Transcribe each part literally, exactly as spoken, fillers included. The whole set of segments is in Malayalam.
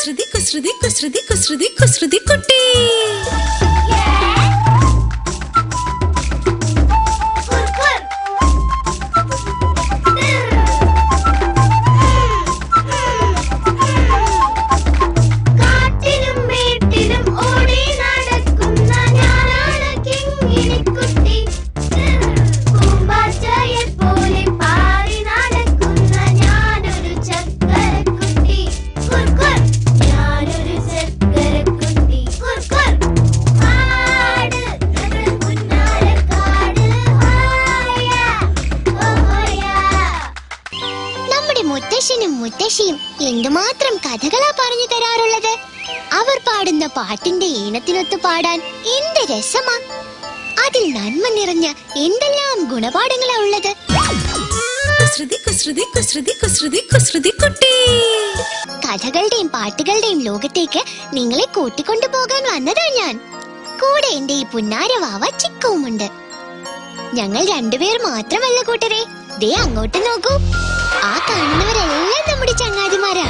കുസൃതി കുസൃതി കുസൃതി കുസൃതി കുസൃതി കുട്ടി. മുത്തശ്ശിയും എന്തുമാത്രം കഥകളാ പറഞ്ഞു തരാറുള്ളത്. അവർ പാടുന്ന പാട്ടിന്റെ ഈണത്തിനൊത്ത് പാടാൻ എന്ത് രസമാ. അതിൽ നന്മ നിറഞ്ഞ എന്തെല്ലാം ഗുണപാഠങ്ങളാ ഉള്ളത്. കുസൃതി കുസൃതി കുസൃതി കുസൃതി കുസൃതി കുട്ടി. കഥകളുടെയും പാട്ടുകളുടെയും ലോകത്തേക്ക് നിങ്ങളെ കൂട്ടിക്കൊണ്ടു പോകാൻ വന്നതാ ഞാൻ. കൂടെ എന്റെ ഈ പുന്നാരവാവ ചിക്കുവുമുണ്ട്. ഞങ്ങൾ രണ്ടുപേർ മാത്രമല്ല കൂട്ടരെ, ദേ അങ്ങോട്ട് നോക്കൂ. ആ കാണുന്നവരെല്ലാം നമ്മുടെ ചങ്ങാതിമാരാ.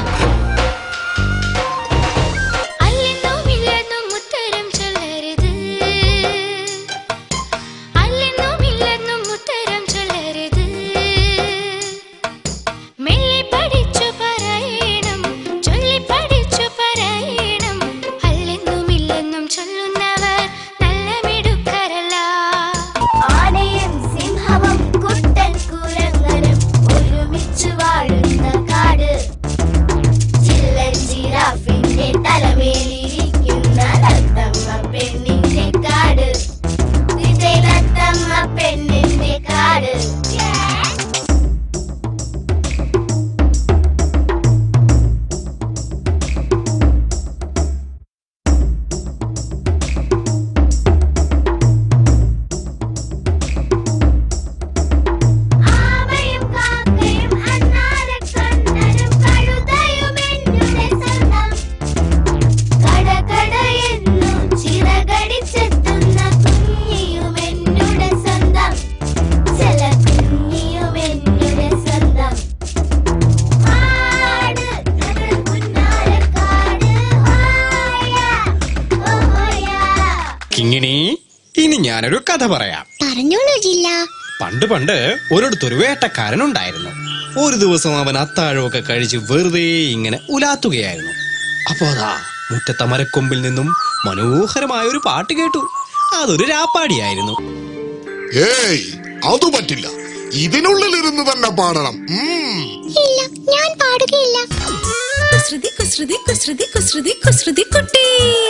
ഇനി ഞാനൊരു കഥ പറയാം. പറഞ്ഞോളൂ ജില്ല. പണ്ട് പണ്ട് ഒരിടത്തൊരു വേട്ടക്കാരനുണ്ടായിരുന്നു. ഒരു ദിവസം അവൻ അത്താഴമൊക്കെ കഴിച്ച് വെറുതെ ഇങ്ങനെ ഉലാത്തുകയായിരുന്നു. അപ്പോ അതാ മുറ്റത്തെ മരക്കൊമ്പിൽ നിന്നും മനോഹരമായ ഒരു പാട്ട് കേട്ടു. അതൊരു രാപ്പാടിയായിരുന്നു. ഏയ് അത് പറ്റില്ല, ഇതിനുള്ളിലിരുന്ന് തന്നെ പാടണം. ഇല്ല, ഞാൻ പാടുകയില്ല. കുസൃതി കുസൃതി കുസൃതി കുസൃതി കുസൃതി കുട്ടി.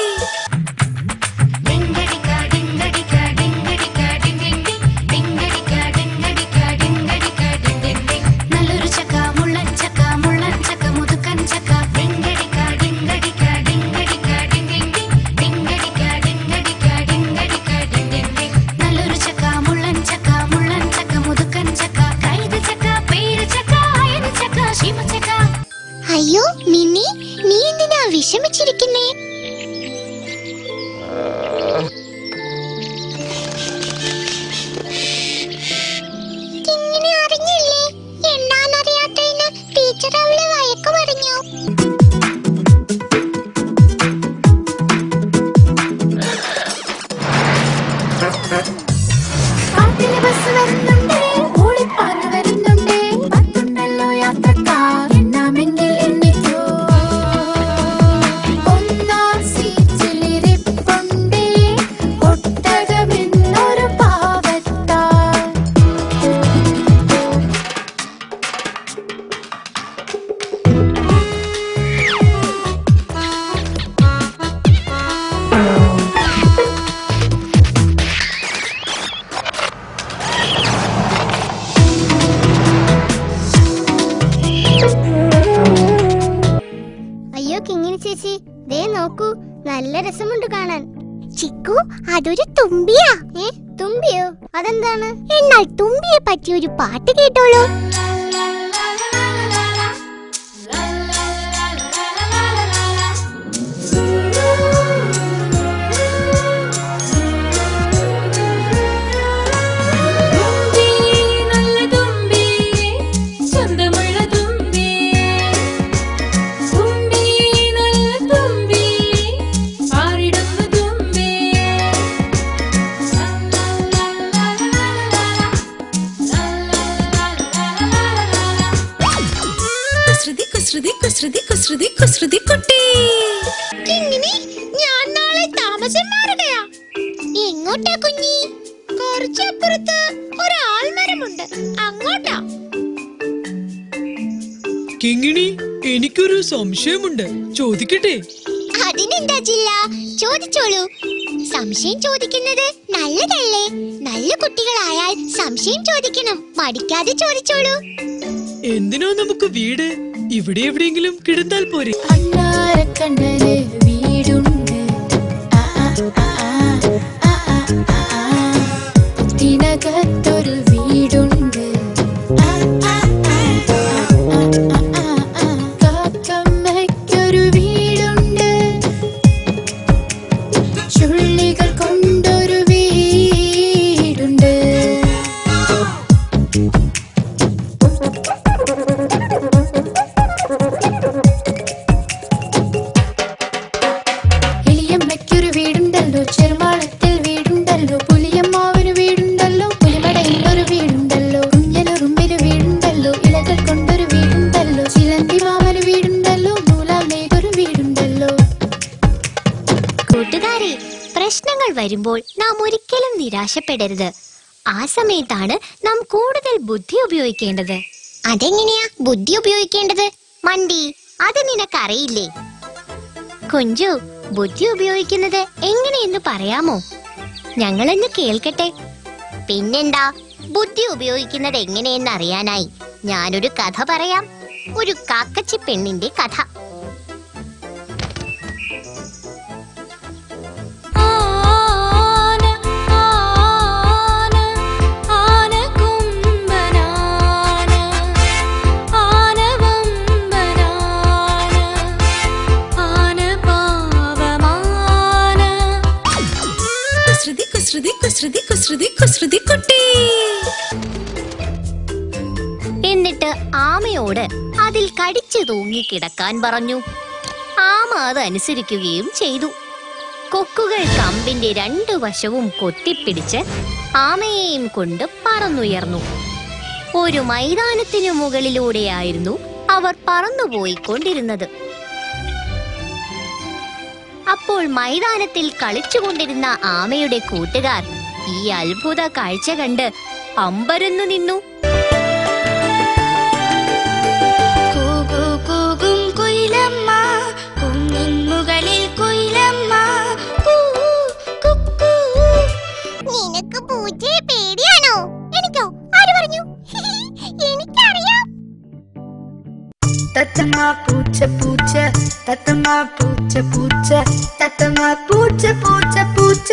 അയ്യോ മിന്നി, നീ എന്തിനാ വിഷമിച്ചിരിക്കുന്നേ? ഇങ്ങനെ അറിഞ്ഞില്ലേ? എന്താണെന്നറിയാത്തതിന് ടീച്ചർ അവളെ വഴക്ക് പറഞ്ഞു. ചേച്ചി, ദേ നോക്കൂ, നല്ല രസമുണ്ട് കാണാൻ. ചിക്കു, അതൊരു തുമ്പിയാ. ഏ, തുമ്പിയോ? അതെന്താണ്? എന്നാൽ തുമ്പിയെ പറ്റി ഒരു പാട്ട് കേട്ടോളൂ. കുസൃതി കുസൃതി കുട്ടി. കിങ്ങിണി, ഞാൻ നാളെ താമസം മാറുകയാ. എങ്ങോട്ടാ കുഞ്ഞി? കുറച്ചപ്പുറത്ത് ഒരു ആൽമരമുണ്ട്, അങ്ങോട്ടാ. കിങ്ങിണി, എനിക്കൊരു സംശയമുണ്ട്, ചോദിക്കട്ടെ? അതിനെന്താ ജില്ല, ചോദിച്ചോളൂ. സംശയം ചോദിക്കുന്നത് നല്ലതല്ലേ? നല്ല കുട്ടികളായാൽ സംശയം ചോദിക്കണം, മടിക്കാതെ ചോദിച്ചോളൂ. എന്തിനാ നമുക്ക് വീട്? ഇവിടെ എവിടെയെങ്കിലും കിടന്നാൽ പോരെ? അണ്ണാരക്കണ്ണന് വീടുണ്ട്, ആ, ആ, ആ, ആ, ആ, ആ, ആ. ഇതിനകത്തൊരു വീടുണ്ട്, ആ, ആ, ആ, ആ, ആ, ആ, ആ. കാക്കമ്മയ്ക്കൊരു വീടുണ്ട്, ചുള്ളികൾ കൊണ്ടൊരു വീടുണ്ട്. എലിയമ്മയ്ക്കൊരു വീടുണ്ടല്ലോ, ചെറുമാളത്തിൽ വീടുണ്ടല്ലോ, പുലിയമ്മാവിന് വീടുണ്ടല്ലോ, പുലിമടയിലൊരു വീടുണ്ടല്ലോ, കുഞ്ഞനുറുമ്പിന് വീടുണ്ടല്ലോ, ഇലകൾ കൊണ്ടൊരു വീടുണ്ടല്ലോ, ചിലന്തി മാമന് വീടുണ്ടല്ലോ, നൂലാമേക്കൊരു വീടുണ്ടല്ലോ. കൂട്ടുകാരെ, പ്രശ്നങ്ങൾ വരുമ്പോൾ നാം ഒരിക്കലും നിരാശപ്പെടരുത്. ആ സമയത്താണ് നാം കൂടുതൽ ബുദ്ധി ഉപയോഗിക്കേണ്ടത്. അതെങ്ങനെയാ ബുദ്ധി ഉപയോഗിക്കേണ്ടത്? മണ്ടി, അത് നിനക്കറിയില്ലേ? കുഞ്ചു, ബുദ്ധി ഉപയോഗിക്കുന്നത് എങ്ങനെയെന്ന് പറയാമോ? ഞങ്ങളൊന്ന് കേൾക്കട്ടെ. പിന്നെന്താ, ബുദ്ധി ഉപയോഗിക്കുന്നത് എങ്ങനെയെന്ന് അറിയാനായി ഞാനൊരു കഥ പറയാം. ഒരു കാക്കച്ചി പെണ്ണിന്റെ കഥ. കുസൃതി കുസൃതി കുസൃതി കുസൃതി കുസൃതി കുട്ടി. എന്നിട്ട് ആമയോട് അതിൽ കടിച്ചു തൂങ്ങി കിടക്കാൻ പറഞ്ഞു. ആമ അത് അനുസരിക്കുകയും ചെയ്തു. കൊക്കുകൾ കമ്പിന്റെ രണ്ടു വശവും കൊത്തിപ്പിടിച്ച് ആമയെയും കൊണ്ട് പറന്നുയർന്നു. ഒരു മൈതാനത്തിനു മുകളിലൂടെയായിരുന്നു അവർ പറന്നുപോയിക്കൊണ്ടിരുന്നത്. അപ്പോൾ മൈതാനത്തിൽ കളിച്ചുകൊണ്ടിരുന്ന ആമയുടെ കൂട്ടുകാർ ഈ അത്ഭുത കാഴ്ച കണ്ട് അമ്പരന്നു നിന്നു. കൂകു കൂകും കുയിലമ്മ, കുന്നിൻ മുകളിൽ കുയിലമ്മ, കൂ, കുക്കൂ. നിനക്ക് പൂച്ചയെ പേടിയാണോ? എനിക്കോ? ആര് പറഞ്ഞു? എനിക്കറിയാം. തത്തമ്മ പൂച്ച പൂച്ച, തത്തമ്മ പൂച്ച പൂച്ച, തത്തമ്മ പൂച്ച പൂച്ച പൂച്ച.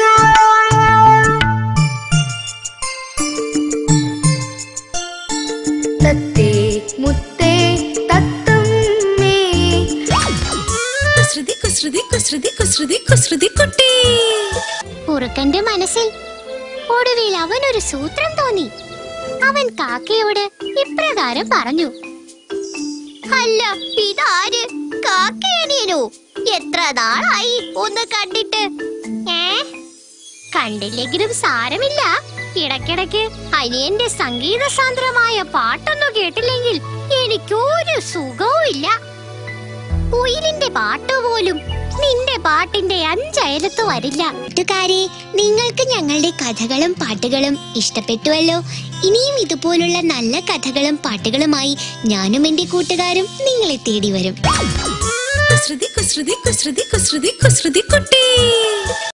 തത്തേ മുത്തേ തത്തമ്മേ. കുസൃതി കുസൃതി കുസൃതി കുസൃതി കുസൃതി കുട്ടി. കുറുക്കന്റെ മനസ്സിൽ ഒടുവിൽ അവനൊരു സൂത്രം തോന്നി. അവൻ കാക്കയോട് ഇപ്രകാരം പറഞ്ഞു. അല്ല, ഇതാര്? കാക്കയനിയനോ? എത്ര നാളായി ഒന്ന് കണ്ടിട്ട്. ഏ, കണ്ടില്ലെങ്കിലും സാരമില്ല. ഇടയ്ക്കിടയ്ക്ക് അനിയന്റെ സംഗീത സാന്ദ്രമായ പാട്ടൊന്നും കേട്ടില്ലെങ്കിൽ എനിക്കൊരു സുഖവും ഇല്ല. കുയിലിന്റെ പാട്ട് പോലും നിന്റെ പാട്ടിന്റെ അഞ്ചയലത്ത് വരില്ല. കൂട്ടുകാരെ, നിങ്ങൾക്ക് ഞങ്ങളുടെ കഥകളും പാട്ടുകളും ഇഷ്ടപ്പെട്ടുവല്ലോ. ഇനിയും ഇതുപോലുള്ള നല്ല കഥകളും പാട്ടുകളുമായി ഞാനും എന്റെ കൂട്ടുകാരും നിങ്ങളെ തേടി വരും. കുസൃതി കുസൃതി കുസൃതി കുസൃതി കുസൃതി കുട്ടി.